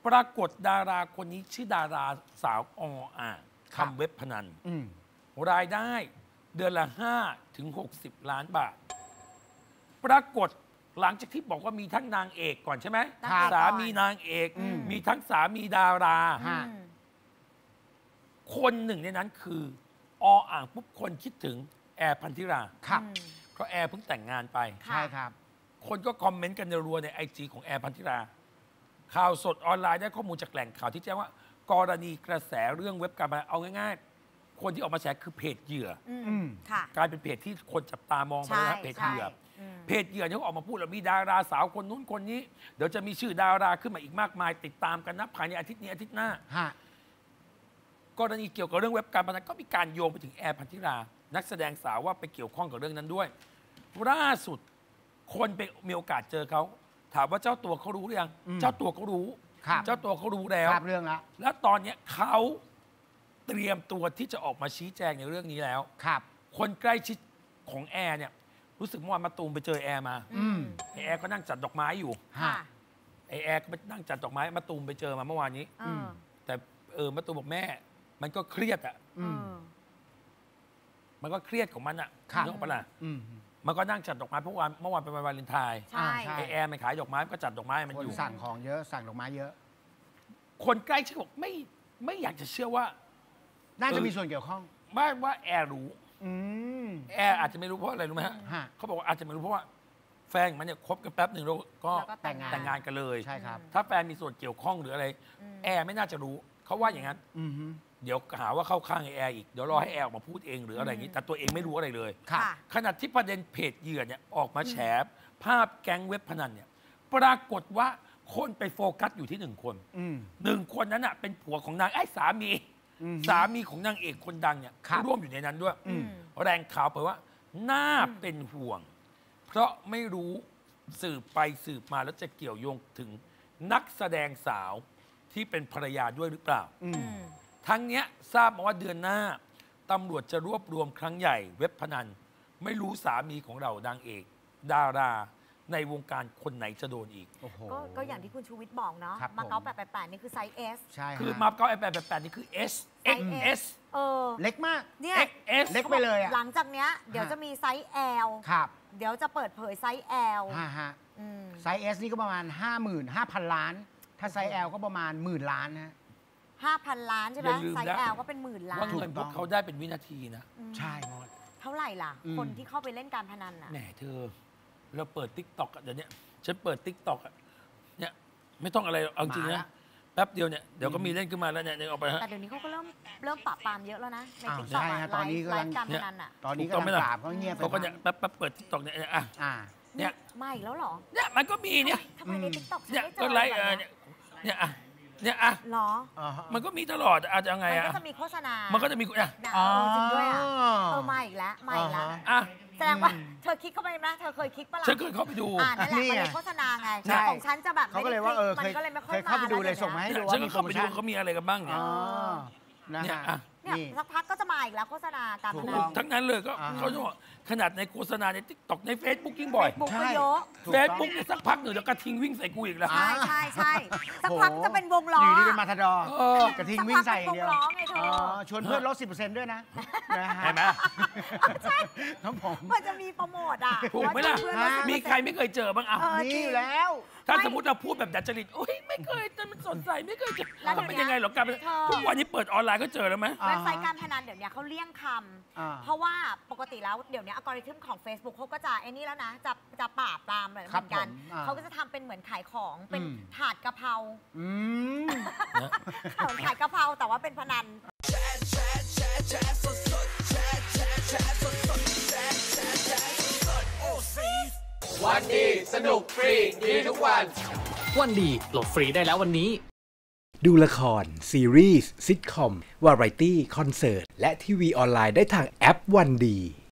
ปรากฏดาราคนนี้ชื่อดาราสาวอ่างทำเว็บพนันรายได้เดือนละ5 ถึง 60 ล้านบาทปรากฏหลังจากที่บอกว่ามีทั้งนางเอกก่อนใช่ไหมสามีนางเอกมีทั้งสามีดาราคนหนึ่งในนั้นคืออ่างปุ๊บคนคิดถึงแอร์พันธิราครับเพราะแอร์เพิ่งแต่งงานไปใช่ครับคนก็คอมเมนต์กันรัวในIGของแอร์พันธิราข่าวสดออนไลน์ได้ข้อมูลจากแหล่งข่าวที่แจ้งว่ากรณีกระแสเรื่องเว็บการพนันเอาง่ายๆคนที่ออกมาแฉคือเพจเหยื่อกลายเป็นเพจที่คนจับตามองไปแล้วเพจเหยื่อเพจเหยื่อที่เขาออกมาพูดแล้วมีดาราสาวคนนู้นคนนี้เดี๋ยวจะมีชื่อดาราขึ้นมาอีกมากมายติดตามกันนะภายในอาทิตย์นี้อาทิตย์หน้ากรณีเกี่ยวกับเรื่องเว็บการพนันก็มีการโยงไปถึงแอร์พันธิรานักแสดงสาวว่าไปเกี่ยวข้องกับเรื่องนั้นด้วยล่าสุดคนไปมีโอกาสเจอเขาถามว่าเจ้าตัวเขารู้หรือยังเจ้าตัวเขารู้เจ้าตัวเขารู้แล้วเรื่องแล้วและตอนนี้เขาเตรียมตัวที่จะออกมาชี้แจงในเรื่องนี้แล้วคนใกล้ชิดของแอร์เนี่ยรู้สึกเมื่อวานมะตูมไปเจอแอร์มาแอร์ก็นั่งจัดดอกไม้อยู่แอร์ก็ไปนั่งจัดดอกไม้มะตูมไปเจอมาเมื่อวานนี้แต่มะตูมบอกแม่มันก็เครียดอ่ะมันก็เครียดของมันอ่ะนึกออกปะล่ะมันก็นั่งจัดดอกไม้เมื่อวานเป็นวันวาเลนไทน์แอร์มันขายดอกไม้ก็จัดดอกไม้มันอยู่สั่งของเยอะสั่งดอกไม้เยอะคนใกล้ชิดบอกไม่อยากจะเชื่อว่าน่าจะมีส่วนเกี่ยวข้องว่าแอร์รู้แอร์อาจจะไม่รู้เพราะอะไรรู้ไหมฮะเขาบอกว่าอาจจะไม่รู้เพราะว่าแฟนมันเนี่ยคบกันแป๊บหนึ่งแล้วก็แต่งงานกันเลยใช่ครับถ้าแฟนมีส่วนเกี่ยวข้องหรืออะไรแอร์ไม่น่าจะรู้เขาว่าอย่างนั้นเดี๋ยวหาว่าเข้าข้างแอร์อีกเดี๋ยวรอให้แอร์ออกมาพูดเองหรืออะไรอย่างนี้แต่ตัวเองไม่รู้อะไรเลยขณะที่ประเด็นเพจเหยื่อเนี่ยออกมาแฉภาพแก๊งเว็บพนันเนี่ยปรากฏว่าคนไปโฟกัสอยู่ที่1 คน1 คนนั้นเป็นผัวของนางสามีของนางเอกคนดังเนี่ยร่วมอยู่ในนั้นด้วยแรงข่าวเผยว่าน่าเป็นห่วงเพราะไม่รู้สืบไปสืบมาแล้วจะเกี่ยวโยงถึงนักแสดงสาวที่เป็นภรรยาด้วยหรือเปล่าทั้งนี้ทราบมาว่าเดือนหน้าตำรวจจะรวบรวมครั้งใหญ่เว็บพนันไม่รู้สามีของเรานางเอกดาราในวงการคนไหนจะโดนอีกก็อย่างที่คุณชูวิทย์บอกเนาะมาเก๊า888นี่คือไซส์ S ใช่คือมาเก๊า888นี่คือ S XS เล็กมากเนี่ย XS เล็กไปเลยหลังจากเนี้ยเดี๋ยวจะมีไซส์ L ครับเดี๋ยวจะเปิดเผยไซส์ L ไซส์ S นี่ก็ประมาณ 55,000 ล้านถ้าไซส์ L ก็ประมาณ10,000 ล้านนะ 5,000 ล้านใช่ไหมไซส์ L ก็เป็น10,000 ล้านว่าเงินพวกเขาได้เป็นวินาทีนะใช่หมดเท่าไหร่ล่ะคนที่เข้าไปเล่นการพนันน่ะแหมเธอเราเปิด TikTok เดี๋ยวนี้ฉันเปิด TikTok เนี่ยไม่ต้องอะไรเอาจริงนะแป๊บเดียวเนี่ยเดี๋ยวก็มีเล่นขึ้นมาแล้วเนี่ยออกไปฮะแต่เดี๋ยวนี้เขาก็เริ่มปราบปรามเยอะแล้วนะใน TikTok ตอนนี้ไลฟ์การพนันอ่ะตอนนี้ก็ปราบเขาเงียบเขาก็เนี่ยแป๊บเปิด TikTok เนี่ยเนี่ยมาอีกแล้วหรอเนี่ยมันก็มีเนี่ยทำไมใน TikTok เนี่ยก็ไลฟ์เนี่ยหรอมันก็มีตลอดอาจจะยังไงมันก็จะมีโฆษณามันก็จะมีจริงด้วยมาอีกแล้วแสดงว่าเธอคลิกเข้าไปไหมเธอเคยคลิกปะล่ะฉันเคยเข้าไปดูนั่นแหละมันเลยโฆษณาไงของฉันจะแบบเขาก็เลยว่ามันก็เลยไม่ค่อยเข้าไปดูเลยส่งมาให้ดูฉันก็เข้าไปดูเขามีอะไรกันบ้างเนี่ยสักพักก็จะมาอีกแล้วโฆษณาการพนันทั้งนั้นเลยก็เขาจะบอกขนาดในโฆษณาใน TikTok ใน Facebook ยิ่งบ่อย Facebook เนี่ยสักพักหนึ่งเดี๋ยวกระทิงวิ่งใส่กูอีกแล้วใช่สักพักจะเป็นวงล้ออยู่นี่เป็นมาทาดอกระทิงวิ่งใส่เดียวชวนเพื่อนลด 10% ด้วยนะเห็นไหมใช่ครับผมมันจะมีโปรโมทถูกไหมล่ะมีใครไม่เคยเจอบ้างนี่อยู่แล้วถ้าสมมติเราพูดแบบดัดจริตโอ้ยไม่เคยแต่มันสดใสไม่เคยเจอแล้วเป็นยังไงหรอการทุกวันนี้เปิดออนไลน์ก็เจอแล้วไหมเว็บไซต์การพนันเดี๋ยวนี้เขาเลี่ยงคำเพราะว่าปกติแล้วเดี๋ยวนี้อัลกอริทึมของ Facebook เขาก็จะไอ้นี่แล้วนะจะปราบตามเหมือนกันเขาก็จะทำเป็นเหมือนขายของเป็นถาดกะเพราขายกะเพราแต่ว่าเป็นพนันวันดีสนุกฟรีดีทุกวันวันดีโหลดฟรีได้แล้ววันนี้ดูละครซีรีส์ซิทคอมวาไรตี้คอนเสิร์ตและทีวีออนไลน์ได้ทางแอปวันดี